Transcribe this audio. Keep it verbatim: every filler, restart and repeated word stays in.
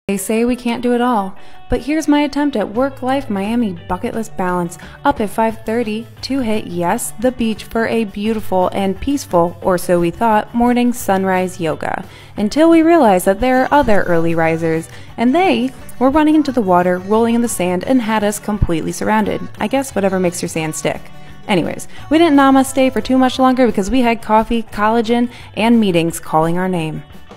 They say we can't do it all, but here's my attempt at work-life Miami bucket list balance. Up at five thirty to hit, yes, the beach for a beautiful and peaceful, or so we thought, morning sunrise yoga. Until we realized that there are other early risers, and they were running into the water, rolling in the sand, and had us completely surrounded. I guess whatever makes your sand stick. Anyways, we didn't namaste for too much longer because we had coffee, collagen, and meetings calling our name.